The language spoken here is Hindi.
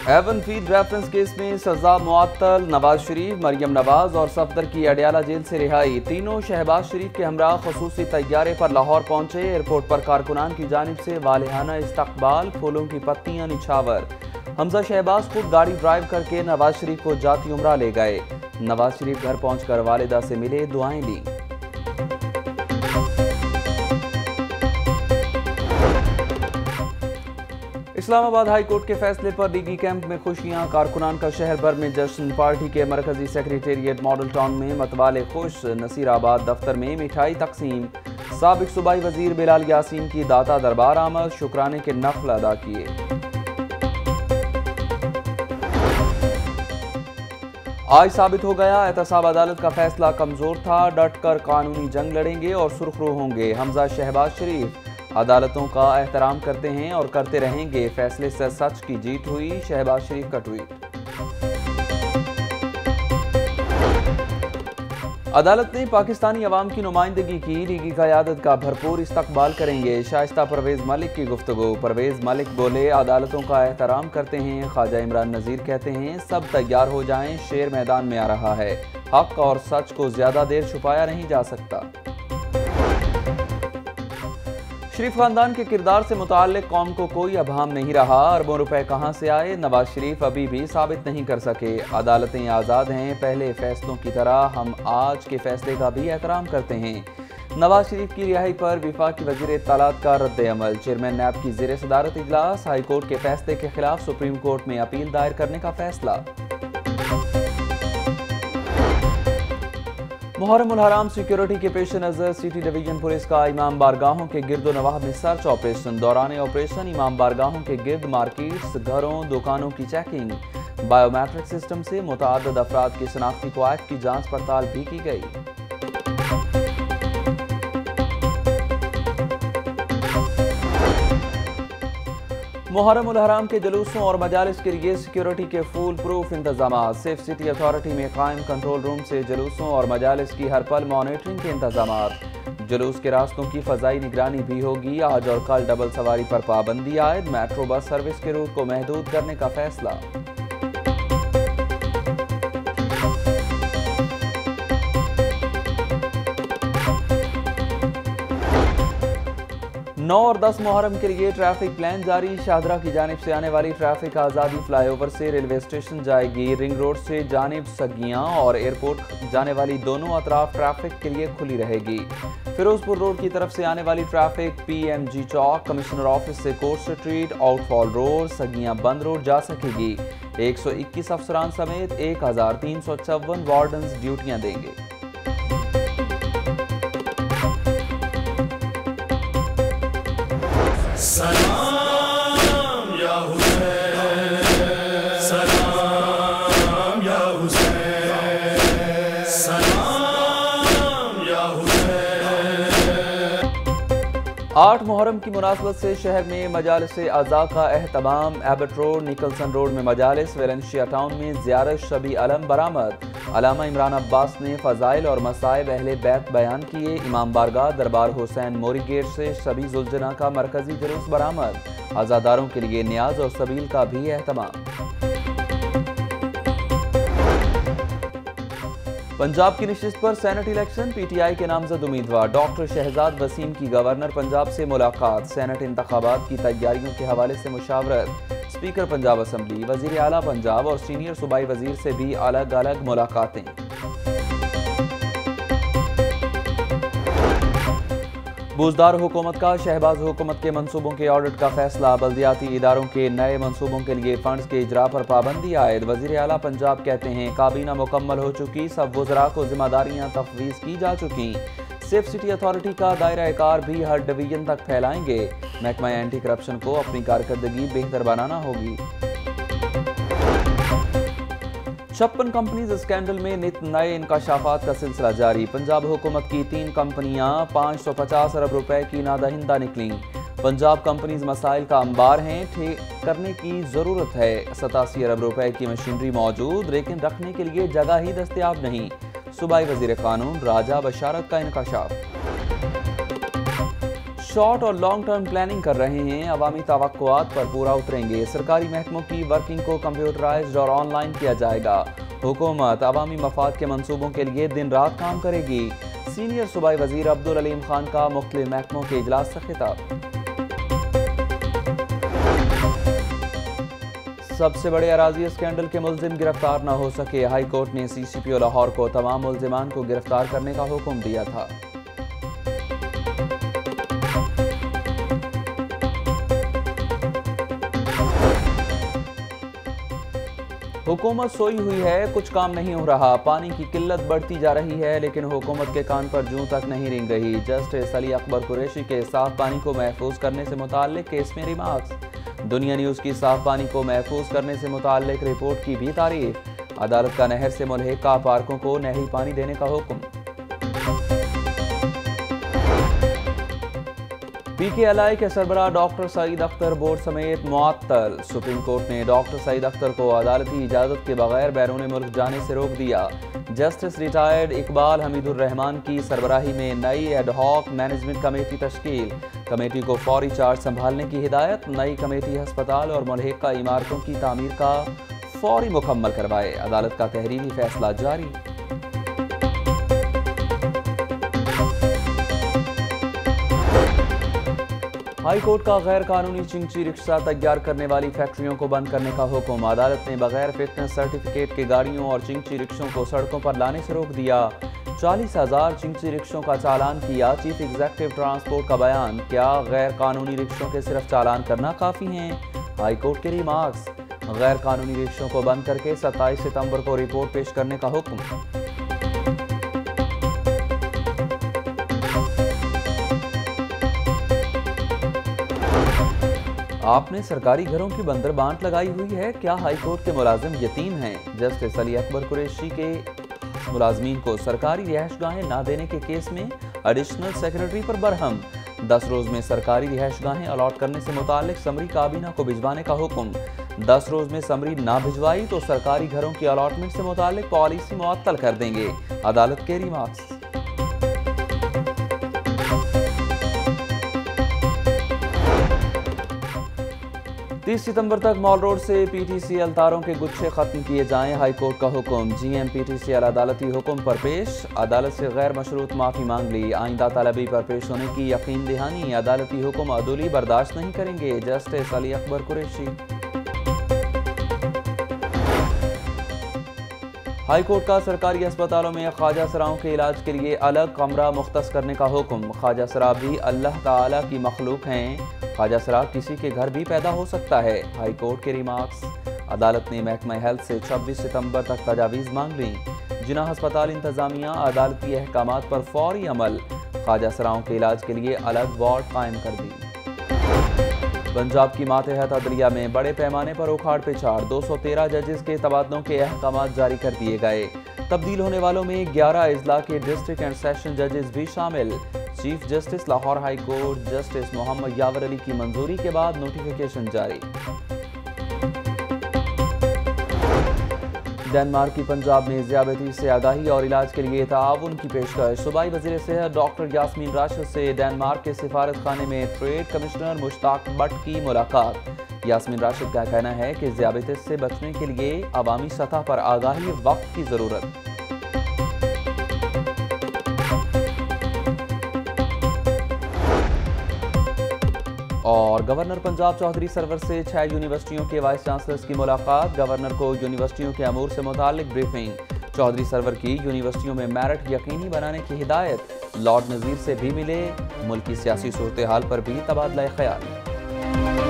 एवन फीड रेफरेंस केस में सजा मुअत्तल, नवाज शरीफ, मरियम नवाज और सफदर की अडयाला जेल से रिहाई। तीनों शहबाज-शरीफ के हमरा खसूसी तैयारे पर लाहौर पहुंचे। एयरपोर्ट पर कारकुनान की जानिब से वालिहाना इस्तकबाल, फूलों की पत्तियां निछावर। हमजा शहबाज खुद गाड़ी ड्राइव करके नवाज शरीफ को जाती उम्रा ले गए। नवाज शरीफ घर पहुंचकर वालिदा से मिले, दुआएं ली। इस्लामाबाद हाई कोर्ट के फैसले पर लीगी कैंप में खुशियां, कारकुनान का शहर भर में जश्न। पार्टी के मरकजी सेक्रेटेरिएट मॉडल टाउन में मतवाले खुश। नसीराबाद दफ्तर में मिठाई तकसीम। साबिक सूबाई वजीर बिलाल यासीन की दाता दरबार आमद, शुक्राने के नफल अदा किए। आज साबित हो गया एहतसाब अदालत का फैसला कमजोर था। डट कर कानूनी जंग लड़ेंगे और सुर्खरू होंगे। हमजा शहबाज शरीफ अदालतों का एहतराम करते हैं और करते रहेंगे। फैसले से सच की जीत हुई, शहबाज शरीफ का ट्वीट। अदालत ने पाकिस्तानी अवाम की नुमाइंदगी की। लीगी क़यादत का भरपूर इस्तकबाल करेंगे। शाइस्ता परवेज मलिक की गुफ्तगू। परवेज मलिक बोले, अदालतों का एहतराम करते हैं। ख्वाजा इमरान नज़ीर कहते हैं, सब तैयार हो जाएं, शेर मैदान में आ रहा है। हक और सच को ज्यादा देर छुपाया नहीं जा सकता। शरीफ खानदान के किरदार से मुताल्लिक कौम को कोई अभाम नहीं रहा। अरबों रुपए कहां से आए, नवाज शरीफ अभी भी साबित नहीं कर सके। अदालतें आज़ाद हैं। पहले फैसलों की तरह हम आज के फैसले का भी एहतराम करते हैं। नवाज शरीफ की रिहाई पर वफाकी वज़ीर इत्तलात का रद्द अमल। चेयरमैन नैब की ज़ेर सदारत इजलास। हाई कोर्ट के फैसले के खिलाफ सुप्रीम कोर्ट में अपील दायर करने का फैसला। मुहर्रम उल हराम सिक्योरिटी के पेश नज़र सिटी डिवीजन पुलिस का इमाम बारगाहों के गिर्द नवाह में सर्च ऑपरेशन। दौरान ऑपरेशन इमाम बारगाहों के गिर्द मार्केट्स, घरों, दुकानों की चेकिंग। बायोमेट्रिक सिस्टम से मुतअद्दिद अफराद की शनाख्ती क़वाइद की जांच पड़ताल भी की गई। मुहर्रम उल हराम के जुलूसों और मजालिस के लिए सिक्योरिटी के फुल प्रूफ इंतजाम। सेफ सिटी अथॉरिटी में कायम कंट्रोल रूम से जुलूसों और मजालिस की हर पल मॉनिटरिंग के इंतजाम। जुलूस के रास्तों की फ़ज़ाई निगरानी भी होगी। आज और कल डबल सवारी पर पाबंदी आयद। मेट्रो बस सर्विस के रूट को महदूद करने का फैसला। 9 और 10 मुहर्रम के लिए ट्रैफिक प्लान जारी। शाहदरा की जानिब से आने वाली ट्रैफिक आज़ादी फ्लाईओवर से रेलवे स्टेशन जाएगी। रिंग रोड से जानिब सगियां और एयरपोर्ट जाने वाली दोनों अतराफ ट्रैफिक के लिए खुली रहेगी। फिरोजपुर रोड की तरफ से आने वाली ट्रैफिक PMG चौक, कमिश्नर ऑफिस से court street, outfall road, Saggian Bund road जा सकेगी। 121 अफसरान समेत 1354 वार्डन्स ड्यूटियां देंगे। सलाम या हुसैन, सलाम या हुसैन, सलाम या हुसैन। 8 मुहर्रम की मुनासबत से शहर में मजालिस अज़ा का एहतमाम। एबट रोड, निकलसन रोड में मजालिस। वेलेंशिया टाउन में ज़ियारत शबी अलम बरामद। अलामा इमरान अब्बास ने फ़ज़ाइल और मसाइब अहले बैत बयान किए। इमाम बारगाह दरबार हुसैन मोरी गेट से शबी जुलजना का मरकजी जुलूस बरामद। आज़ादारों के लिए न्याज और सबील का भी एहतमाम। पंजाब की नशिस्त पर सेनेट इलेक्शन। PTI के नामजद उम्मीदवार डॉक्टर शहजाद वसीम की गवर्नर पंजाब से मुलाकात। सेनेट इंतखाबात की तैयारियों के हवाले से मुशावरत। स्पीकर पंजाब असम्बली, वजीर आला पंजाब और सीनियर सूबाई वजीर से भी अलग अलग मुलाकातें। बुज़दार हुकूमत का शहबाज हुकूमत के मंसूबों के ऑडिट का फैसला। बल्दियाती इदारों के नए मंसूबों के लिए फंड्स के इजरा पर पाबंदी आयद। वजीर आला पंजाब कहते हैं, काबीना मुकम्मल हो चुकी, सब वज़रा को जिम्मेदारियां तफवीज़ की जा चुकी। सेफ सिटी अथॉरिटी का दायरा कार भी हर डिवीजन तक फैलाएंगे। महकमा एंटी करप्शन को अपनी कारकर्दगी बेहतर बनाना होगी। 56 कंपनीज स्कैंडल में नित नए इंकशाफात का सिलसिला जारी। पंजाब हुकूमत की 3 कंपनियां 550 अरब रुपए की नादहिंदा निकली। पंजाब कंपनीज मसाइल का अंबार हैं, ठीक करने की जरूरत है। 87 अरब रुपए की मशीनरी मौजूद, लेकिन रखने के लिए जगह ही दस्तयाब नहीं। सूबाई वजीर कानून राजा बशारत का इंकशाफ। शॉर्ट और लॉन्ग टर्म प्लानिंग कर रहे हैं, अवामी तवक्कुआत पर पूरा उतरेंगे। सरकारी महकमों की वर्किंग को कंप्यूटराइज्ड और ऑनलाइन किया जाएगा। हुकूमत अवामी मफाद के मंसूबों के लिए दिन रात काम करेगी। सीनियर सूबाई वजीर अब्दुल अलीम खान का मुख्तलिफ महकमों के इजलास से खिताब। सबसे बड़े अराजी स्कैंडल के मुल्जिम गिरफ्तार न हो सके, हाई कोर्ट ने CCPO लाहौर को तमाम मुल्जिमान को गिरफ्तार करने का हुक्म दिया था। हुकूमत सोई हुई है, कुछ काम नहीं हो रहा, पानी की किल्लत बढ़ती जा रही है, लेकिन हुकूमत के कान पर जूं तक नहीं रिंग रही। जस्टिस अली अकबर कुरैशी के साफ पानी को महफूज करने से मुताल्लिक केस में रिमार्क्स। दुनिया न्यूज़ की साफ पानी को महफूज करने से मुताल्लिक रिपोर्ट की भी तारीफ। अदालत का नहर से मुल्हिका पार्कों को नहरी पानी देने का हुक्म। PKLI के सरबराह डॉक्टर सईद अख्तर बोर्ड समेत मुअत्तल। सुप्रीम कोर्ट ने डॉक्टर सईद अख्तर को अदालती इजाज़त के बगैर बैरून मुल्क जाने से रोक दिया। जस्टिस रिटायर्ड इकबाल हमीदुर रहमान की सरबराही में नई एडहॉक मैनेजमेंट कमेटी तश्कील। कमेटी को फौरी चार्ज संभालने की हिदायत। नई कमेटी हस्पताल और मुल्हिका इमारतों की तामीर का फौरी मुकम्मल करवाए। अदालत का तहरीरी फैसला जारी। हाई कोर्ट का गैर कानूनी चिंची रिक्शा तैयार करने वाली फैक्ट्रियों को बंद करने का हुक्म। अदालत ने बगैर फिटनेस सर्टिफिकेट के गाड़ियों और चिंची रिक्शों को सड़कों पर लाने से रोक दिया। 40,000 चिंची रिक्शों का चालान किया। चीफ एग्जीक्यूटिव ट्रांसपोर्ट का बयान, क्या गैर कानूनी रिक्शों के सिर्फ चालान करना काफ़ी हैं? हाई कोर्ट के रिमार्क्स। गैर कानूनी रिक्शों को बंद करके 27 सितंबर को रिपोर्ट पेश करने का हुक्म। आपने सरकारी घरों की बंदर बांट लगाई हुई है, क्या हाई कोर्ट के मुलाजिम यतीम हैं? जस्टिस अली अकबर कुरैशी के मुलाजमीन को सरकारी रिहाइशगाहें ना देने के केस में एडिशनल सेक्रेटरी पर बरहम। 10 रोज में सरकारी रिहाइशगाहें अलॉट करने से मुताल्लिक समरी काबीना को भिजवाने का हुक्म। 10 रोज में समरी ना भिजवाई तो सरकारी घरों की अलॉटमेंट से मुताल्लिक पॉलिसी मुअत्तल कर देंगे। अदालत के रिमार्क्स। 30 सितंबर तक मॉल रोड से PTCL तारों के गुच्छे खत्म किए जाएं, हाई कोर्ट का हुक्म। GM PTCL अदालती हुक्म पर पेश। अदालत से गैर मशरूत माफ़ी मांग ली। आइंदा तलबी पर पेश होने की यकीन दहानी। अदालती हुक्म अदूली बर्दाश्त नहीं करेंगे। Justice Ali Akbar Qureshi. High court का सरकारी अस्पतालों में ख्वाजा सराओं के इलाज के लिए अलग कमरा मुख्तस करने का हुक्म। ख्वाजा सरा भी अल्लाह ताला की मखलूक हैं, ख्वाजा सरा किसी के घर भी पैदा हो सकता है। हाई कोर्ट के रिमार्क्स। अदालत ने महकमा हेल्थ से 26 सितंबर तक तजावीज़ मांग ली। जिना अस्पताल इंतजामिया अदालती अहकामात पर फौरी अमल। ख्वाजा सराओं के इलाज के लिए अलग वार्ड कायम कर दी। पंजाब की मातहत अदलिया में बड़े पैमाने पर उखाड़ पिछाड़। 213 जजेस के तबादलों के अहकामात जारी कर दिए गए। तब्दील होने वालों में 11 अजला के डिस्ट्रिक्ट एंड सेशन जजेस भी शामिल। Chief justice Lahore high court justice Mohammad Yawar Ali की मंजूरी के बाद नोटिफिकेशन जारी। डेनमार्क की पंजाब में ज़ियाबती से आगाही और इलाज के लिए ताउन की पेशकश। सूबाई वज़ीर सेहत डॉक्टर यास्मीन राशिद से डेनमार्क के सिफारत खाने में ट्रेड कमिश्नर मुश्ताक भट्ट की मुलाकात। यास्मीन राशिद का कहना है कि ज़ियाबतीस से बचने के लिए अवामी सतह पर आगाही वक्त की ज़रूरत। और गवर्नर पंजाब चौधरी सरवर से 6 यूनिवर्सिटियों के वाइस चांसलर्स की मुलाकात। गवर्नर को यूनिवर्सिटियों के अमूर से मुताल्लिक ब्रीफिंग। चौधरी सरवर की यूनिवर्सिटियों में मेरिट यकीनी बनाने की हिदायत। लॉर्ड नज़ीर से भी मिले। मुल्क की सियासी सूरत हाल पर भी तबादला ख्याल।